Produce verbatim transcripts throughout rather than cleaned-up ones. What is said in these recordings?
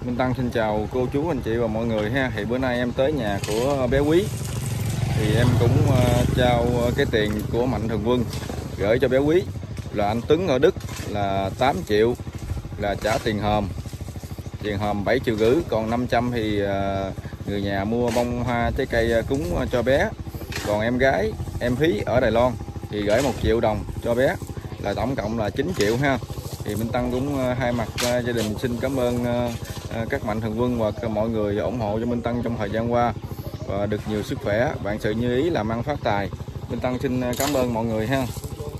Minh Tăng xin chào cô chú anh chị và mọi người ha. Thì bữa nay em tới nhà của bé Quý thì em cũng uh, trao cái tiền của Mạnh Thường Quân gửi cho bé Quý là anh Tuấn ở Đức là tám triệu là trả tiền hòm, tiền hòm bảy triệu rưỡi, còn năm trăm thì uh, người nhà mua bông hoa trái cây cúng cho bé, còn em gái em Thúy ở Đài Loan thì gửi một triệu đồng cho bé, là tổng cộng là chín triệu ha. Thì Minh Tăng cũng hai mặt gia đình xin cảm ơn các Mạnh Thường Quân và mọi người ủng hộ cho Minh Tăng trong thời gian qua và được nhiều sức khỏe, vạn sự như ý, làm ăn phát tài. Minh Tăng xin cảm ơn mọi người ha.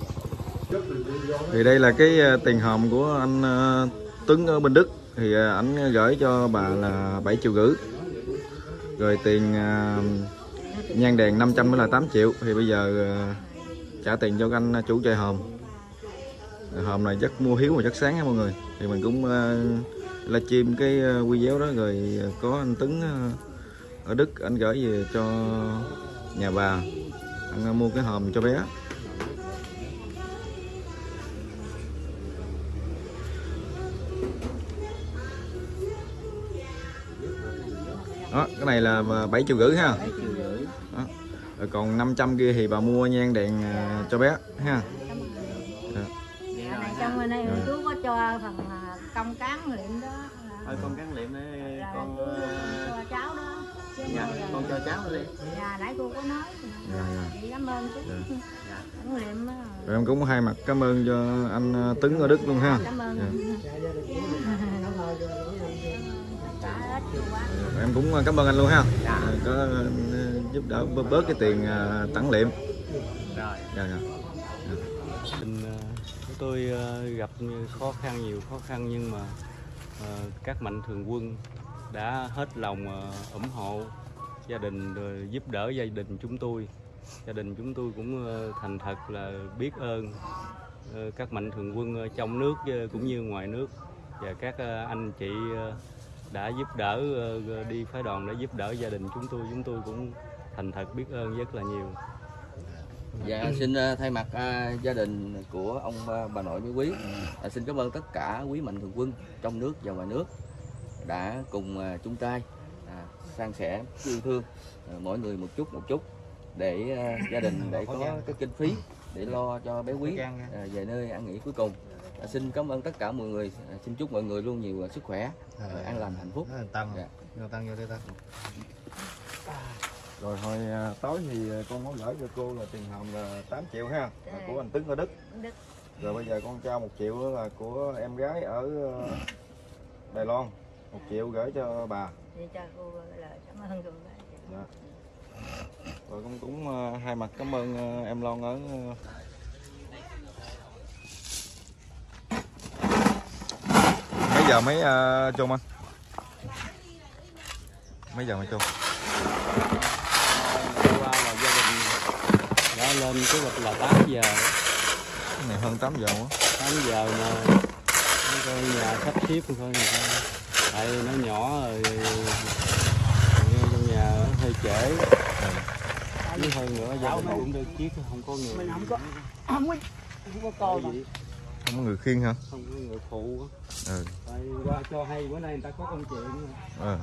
Thì đây là cái tiền hòm của anh Tuấn ở bên Đức, thì anh gửi cho bà là bảy triệu rưỡi, rồi tiền nhang đèn năm trăm mới là tám triệu. Thì bây giờ trả tiền cho anh chủ chơi hòm. Hòm này chắc mua hiếu mà chắc sáng ha mọi người. Thì mình cũng uh, livestream cái uh, video đó, rồi có anh Tuấn uh, ở Đức anh gửi về cho nhà bà, anh uh, mua cái hòm cho bé. Đó, cái này là bảy triệu rưỡi ha. Đó. Rồi còn năm trăm kia thì bà mua nhang đèn uh, cho bé ha. Trong bên đây ừ. Chú có cho phần công cán liệm đó. Thôi con cán liệm đấy con cho cháu đó. Dạ, con cho cháu đi. Dạ, nãy cô có nói. Dạ, dạ. Chị cảm ơn chú. Dạ. Cán liệm đó. Rồi em cũng hai mặt cảm ơn cho anh Tuấn ở Đức luôn ha. Cảm ơn. Dạ. Rồi em cũng cảm ơn anh luôn ha. Dạ. Có giúp đỡ bớt cái tiền tặng liệm. Rồi. Dạ, dạ. Tôi gặp khó khăn, nhiều khó khăn, nhưng mà uh, các Mạnh Thường Quân đã hết lòng uh, ủng hộ gia đình, rồi giúp đỡ gia đình chúng tôi. Gia đình chúng tôi cũng uh, thành thật là biết ơn uh, các Mạnh Thường Quân uh, trong nước uh, cũng như ngoài nước, và các uh, anh chị uh, đã giúp đỡ, uh, đi phái đoàn để giúp đỡ gia đình chúng tôi. Chúng tôi cũng thành thật biết ơn rất là nhiều. Dạ, xin thay mặt uh, gia đình của ông uh, bà nội với Quý, uh, xin cảm ơn tất cả quý Mạnh Thường Quân trong nước và ngoài nước đã cùng uh, chung tay uh, san sẻ yêu thương uh, mỗi người một chút một chút để uh, gia đình để có cái kinh phí để lo cho bé Quý uh, về nơi an nghỉ cuối cùng. Uh, xin cảm ơn tất cả mọi người, uh, xin chúc mọi người luôn nhiều uh, sức khỏe, uh, an lành, hạnh phúc. Tăng, dạ. Tăng vô đây ta. Rồi hồi tối thì con có gửi cho cô là tiền hòm là tám triệu ha, là của anh Tuấn ở Đức. Đức. Rồi bây giờ con trao một triệu đó là của em gái ở Đài Loan, một triệu gửi cho bà. Thì cho cô lời cảm ơn cô. Dạ. Rồi con cũng uh, hai mặt cảm ơn uh, em Loan ở uh... mấy giờ mấy uh, chôn anh? Mấy giờ mấy chôn? Đã lên kế hoạch là tám giờ. Cái này hơn tám giờ quá. tám giờ mà coi nhà sắp xếp thôi, tại nó nhỏ rồi, trong nhà hơi trễ. Chứ hơn nữa gia đình cũng đơn chiếc, không có người. Mình không có không có không có con gì. Không có người khiêng hả? Không có người phụ. Ừ. Tại qua cho hay bữa nay người ta có công chuyện. Ừ.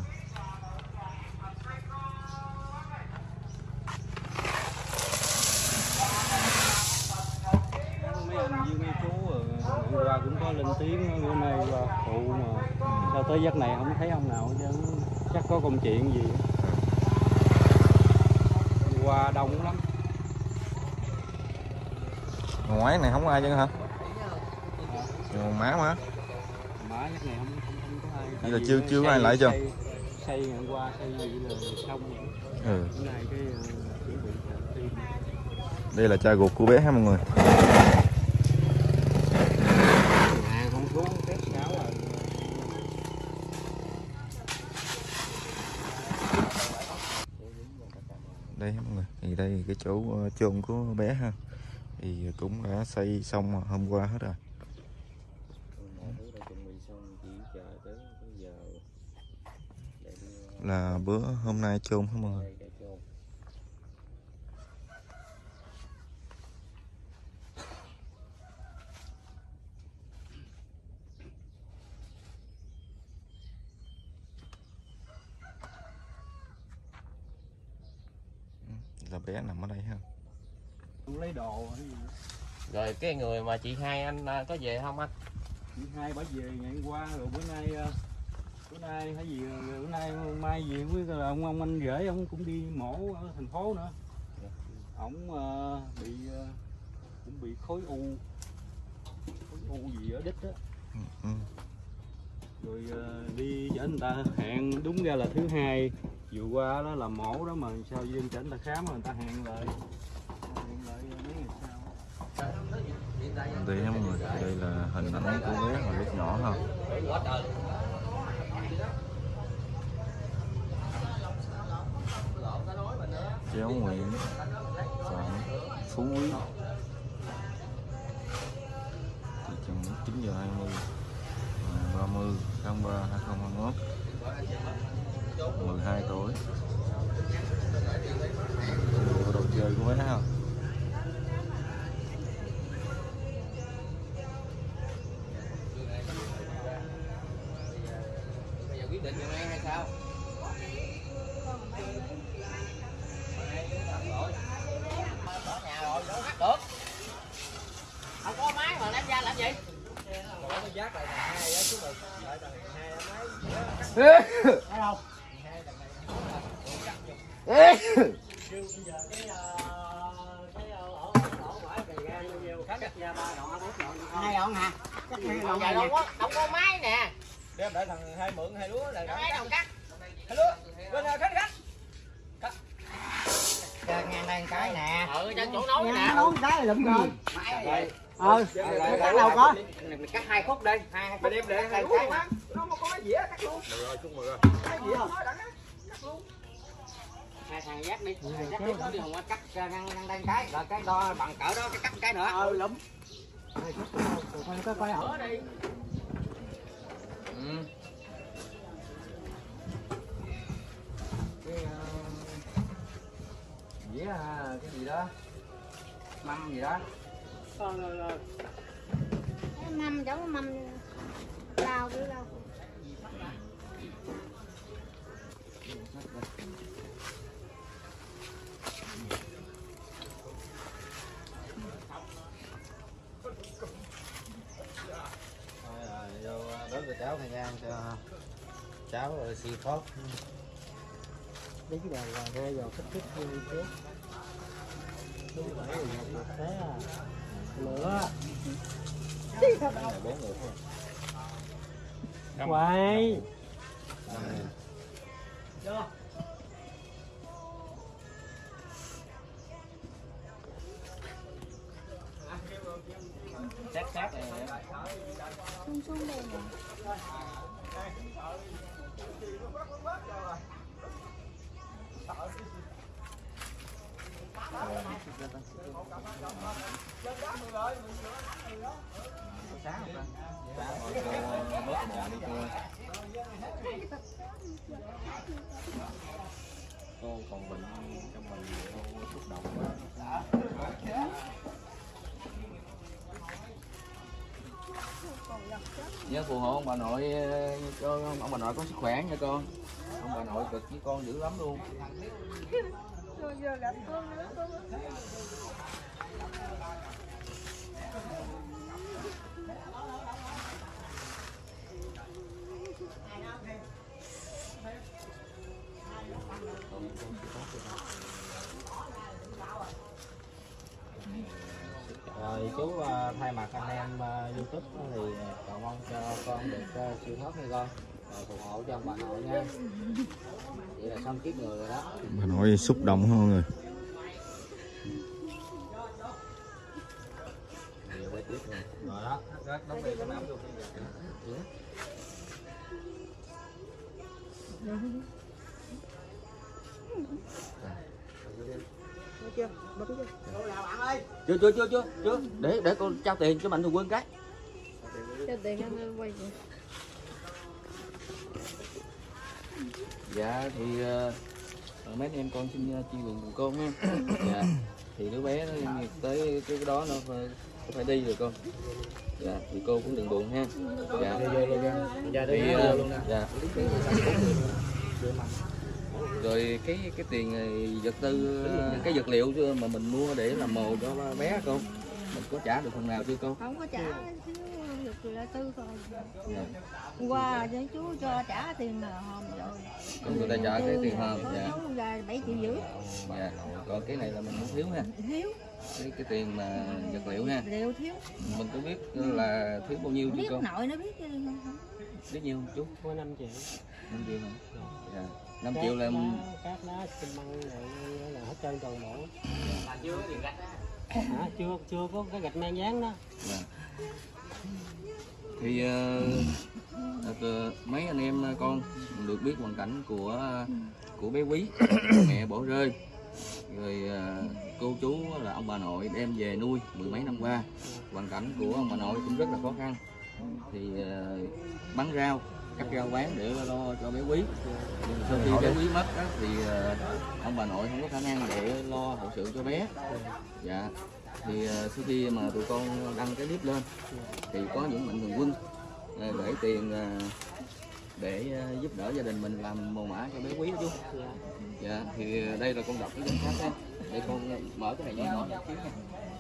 Hôm qua cũng có lên tiếng bữa nay qua phụ mà sao tới giấc này không thấy ông nào chứ, chắc có công chuyện gì. Qua đông lắm. Ngoài này không có ai chứ hả? Rồi má má. Má giấc này không không, không có ai. Vậy là chưa chưa có ai lại chưa? Xây, xây ngày qua xây gì là xong rồi. Ừ. Bữa nay cái uh, chuẩn bị tìm. Đây là cha ruột của bé ha mọi người. Đây mọi người, thì đây cái chỗ chôn của bé ha, thì cũng đã xây xong hôm qua hết rồi. Là bữa hôm nay chôn hả mọi người? bé nằm ở đây ha. Lấy đồ hay gì. Rồi cái người mà chị hai anh có về không anh? Chị hai bả về ngày hôm qua rồi bữa nay bữa nay hay gì bữa nay mai gì với là ông ông anh rể ông cũng đi mổ ở thành phố nữa. Ổng uh, bị uh, cũng bị khối u khối u gì ở đít á. Ừ, ừ. Rồi uh, đi cho người ta hẹn, đúng ra là thứ hai vừa qua đó là mổ đó mà sao dân cho người ta khám rồi người ta hẹn lại hẹn lại mấy ngày sau. Đây nha mọi người, đây là hình ảnh của bé hồi lúc nhỏ ha. Cháu Nguyễn Phạm Phú Quý, thị trấn chín giờ hai mươi ngày ba mươi tháng ba hai không hai mốt, mười hai tuổi. Bộ đồ chơi của bé ha. Bây giờ quyết định như này hay sao? Ở nhà rồi, đâu hát được. Không có máy mà đem ra làm gì? Có giác lại thằng hai á chứ mà lại thằng hai máy. Ở đâu? Hai đoạn hả? Đâu có, đâu có máy nè. Đem để thằng hai mượn hai lúa này. Hai đồng cắt. Hai lúa. Bên này cắt cắt. Chơi ngang đây cái nè. Ừ, trên chỗ nối nè. Nối cái là lụm rồi. Ừ, cắt đâu có. Cắt hai khúc đi, hai khúc. Đem để hai cái mà. Nó có cái dĩa cắt luôn. Được rồi, chúc mừng rồi. Cái dĩa không? Cắt luôn. Hai thằng dắt đi, dắt đi nó đi không cắt ngang ngang đây cái, rồi cái đo bằng cỡ đó cái cắt cái nữa. Ừ lụm. Coi coi coi ở đi. Ừ. Cái dĩa cái gì đó, mâm gì đó. Rồi rồi rồi. Cái mâm giống mâm lao với lao. Vô đốt cho cháu thời gian cho cháu rồi xì phốt. Đi cái đèn là rơi vào kích thích như thế. Đúng rồi, thế à. Lửa. Bốn người thôi. Quay. Sát sát này. Xuống xuống đây nè. Cô còn bệnh trong mình cô xúc động quá. Nhớ phù hộ ông bà nội cho ông bà nội có sức khỏe nha con. Ông bà nội cực với con dữ lắm luôn. Rồi giờ làm con nữa con. Rồi chú uh, thay mặt anh em uh, YouTube thì cầu mong cho con được uh, siêu thoát nha con. Rồi phù hộ cho ông bà nội nha. Vậy là xong kiếp người rồi đó. Bà nội xúc động hơn mọi người. Rồi đó, rất đóng đi cái nắm luôn. Chưa? Bấm chưa? Chưa chưa chưa chưa chưa. Để để con trao tiền cho Mạnh Thường Quân cái. Cho tiền anh quay vậy. Dạ thì uh, mấy anh em con xin uh, chia buồn cùng con ha. Dạ thì đứa bé nó tới cái đó nó phải, phải đi rồi con. Dạ thì cô cũng đừng buồn ha. Dạ Đi vô luôn nha. Dạ đi thì, vô uh, luôn nè. dạ. Rồi cái cái tiền vật tư, cái vật liệu mà mình mua để làm mồ cho bé cô, mình có trả được phần nào chưa cô? Không có trả, thiếu vật liệu tư thôi. Dạ. Qua cho chú cho trả tiền hôm rồi. Còn người ta trả cái tiền hôm, dạ. Ra bảy triệu rưỡi. Dạ. Còn cái này là mình không thiếu ha. Thiếu. Cái, cái tiền mà vật liệu ha. Liệu thiếu. Mình có biết là thiếu bao nhiêu chưa cô? Biết nội nó biết chứ. Biết nhiêu không chú? Có năm triệu. năm triệu hả? Dạ. năm triệu là các đá xi măng là hết trơn toàn bộ. Chưa có gạch hả? Chưa chưa có cái gạch men dán đó. Dạ. Thì uh, mấy anh em con được biết hoàn cảnh của của bé Quý, mẹ bỏ rơi, rồi uh, cô chú là ông bà nội đem về nuôi mười mấy năm qua, hoàn cảnh của ông bà nội cũng rất là khó khăn, thì uh, bán rau, cắt rau bán để lo cho bé Quý. Nhưng sau khi bé Quý mất đó, thì uh, ông bà nội không có khả năng để lo hậu sự cho bé. Dạ. Thì uh, sau khi mà tụi con đăng cái clip lên thì có những mạnh thường quân uh, để tiền uh, để uh, giúp đỡ gia đình mình làm mồ mả cho bé Quý đó chú. Dạ. Thì uh, đây là con đọc cái danh sách ha, để con uh, mở cái này nhỏ nhỏ chút xíu nha.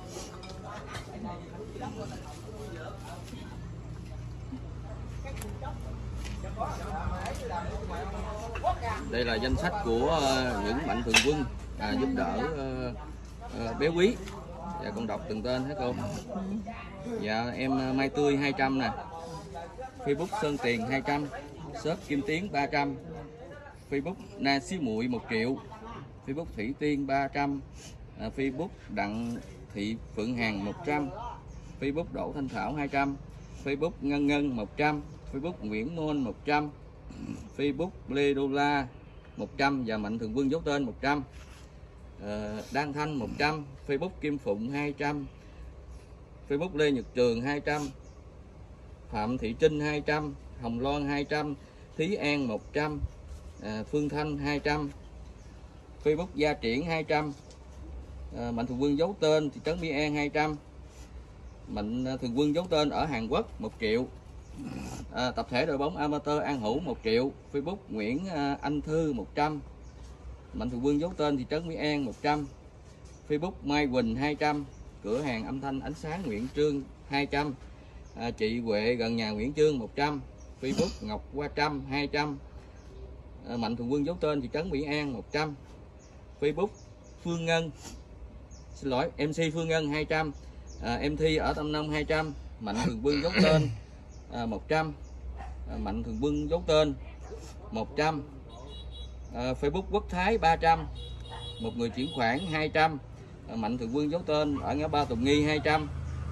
Đây là danh sách của uh, những mạnh thường quân à, giúp đỡ uh, uh, bé Quý. Dạ, con đọc từng tên hết cô. Dạ, em Mai Tươi hai trăm nè, Facebook Sơn Tiền hai trăm, shop Kim Tiến ba trăm, Facebook Na Xí Muội một triệu, Facebook Thủy Tiên ba trăm, à, Facebook Đặng Thị Phượng Hằng một trăm, Facebook Đỗ Thanh Thảo hai trăm, Facebook Ngân Ngân một trăm, Facebook Nguyễn Nôn một trăm, Facebook Lê Đô La một trăm và mạnh thường quân dấu tên một trăm. Uh, Đan Thanh một trăm, Facebook Kim Phụng hai trăm, Facebook Lê Nhật Trường hai trăm, Phạm Thị Trinh hai trăm, Hồng Loan hai trăm, Thí An một trăm, uh, Phương Thanh hai trăm, Facebook Gia Triển hai trăm, uh, mạnh thường quân dấu tên thị trấn Mỹ An hai trăm, mạnh thường quân dấu tên ở Hàn Quốc một triệu, à, tập thể đội bóng amateur An Hữu một triệu, Facebook Nguyễn uh, Anh Thư một trăm, mạnh thường quân dấu tên thị trấn Mỹ An một trăm, Facebook Mai Quỳnh hai trăm, cửa hàng âm thanh ánh sáng Nguyễn Trương hai trăm, à, chị Huệ gần nhà Nguyễn Trương một trăm, Facebook Ngọc Hoa Trâm hai trăm, à, mạnh thường quân dấu tên thị trấn Mỹ An một trăm, Facebook Phương Ngân, xin lỗi em xê Phương Ngân hai trăm, à, em Thi ở Tâm Nông hai trăm, mạnh thường quân dấu tên à, một trăm, à, mạnh thường quân dấu tên một trăm, à, Facebook Quốc Thái ba trăm, một người chuyển khoản hai trăm, à, mạnh thường quân dấu tên ở ngã ba Tùng Nghi hai trăm,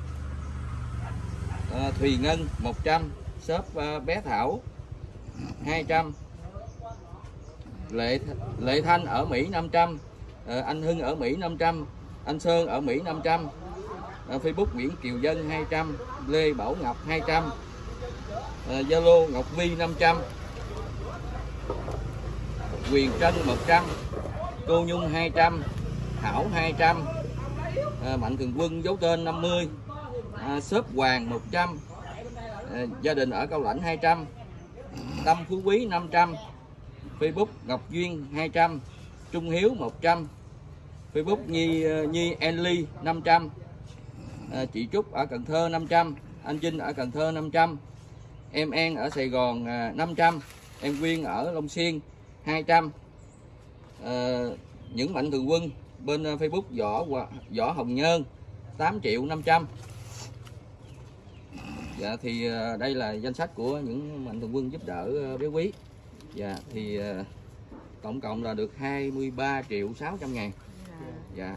à, Thùy Ngân một trăm, shop à, bé Thảo hai trăm, Lệ Lệ Thanh ở Mỹ năm trăm, à, anh Hưng ở Mỹ năm trăm, anh Sơn ở Mỹ năm trăm, à, Facebook Nguyễn Kiều Dân hai trăm, Lê Bảo Ngọc hai trăm, Zalo à, Ngọc Vi năm trăm, Quyền Trân một trăm, cô Nhung hai trăm, Thảo hai trăm, à, mạnh thường quân dấu tên năm mươi, à, shop Hoàng một trăm, à, gia đình ở Cao Lãnh hai trăm, Tâm Phú Quý năm trăm, Facebook Ngọc Duyên hai trăm, Trung Hiếu một trăm, Facebook Nhi Nhi Enly năm trăm, à, chị Trúc ở Cần Thơ năm trăm, anh Vinh ở Cần Thơ năm trăm, em An ở Sài Gòn à, năm trăm, em Quyên ở Long Xuyên hai trăm, à, những mạnh thường quân bên Facebook Võ Võ Hồng Nhơn tám triệu năm trăm. Dạ thì à, đây là danh sách của những mạnh thường quân giúp đỡ bé Quý. Dạ thì à, tổng cộng là được hai mươi ba triệu sáu trăm ngàn. Dạ.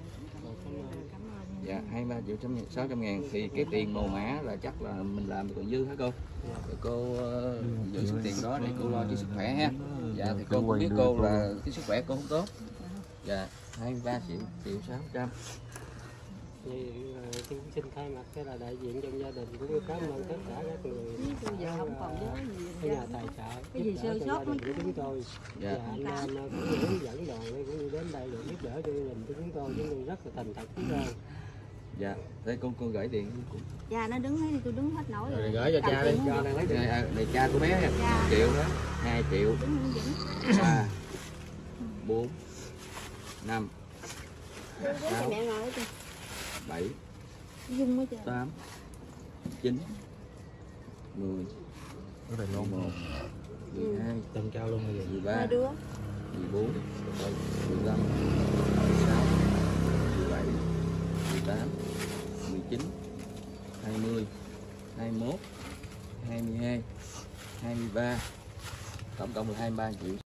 Dạ hai mươi ba triệu sáu trăm ngàn thì cái tiền mồ mã là chắc là mình làm được còn dư hả cô? Rồi cô uh, giữ số tiền đó để cô lo cho sức khỏe ha. Dạ thì cô cũng biết cô là cái sức khỏe cô không tốt. Dạ hai mươi ba triệu triệu sáu trăm. Thì tôi xin thay mặt cái là đại diện trong gia đình cũng như cảm ơn tất cả các người giờ không còn gì cái nhà tài trợ cái gì sơ sót của chúng tôi. Dạ. Và anh em cũng như hướng dẫn đoàn cũng như đến đây để giúp đỡ cho gia đình của chúng tôi, chúng tôi rất là thành thật chúng tôi. Dạ, đây con con gửi tiền. Cha nó đứng hết tôi đứng hết nổi rồi. Rồi gửi cho cha đi, cho đang lấy tiền. Này, này cha của bé nha. Triệu đó, hai triệu. ba bốn, năm, sáu, mẹ ngồi kìa. bảy, Dung quá trời. tám, chín, mười, mười một, mười hai, Tầm cao luôn bây giờ. mười ba, Hai đứa. mười bốn, mười lăm, mười sáu, mười bảy, mười tám, mười chín, hai mươi, hai mươi mốt, hai mươi hai, hai mươi ba, tổng cộng là hai mươi ba triệu.